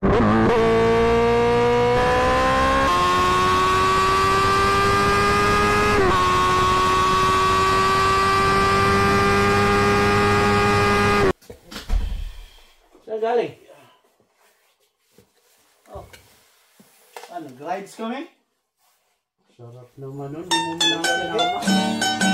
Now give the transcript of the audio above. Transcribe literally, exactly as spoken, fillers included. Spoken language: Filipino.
Saan galing? Oh. Ano, glides kami? Sarap naman nun, hindi mo man nakakilama.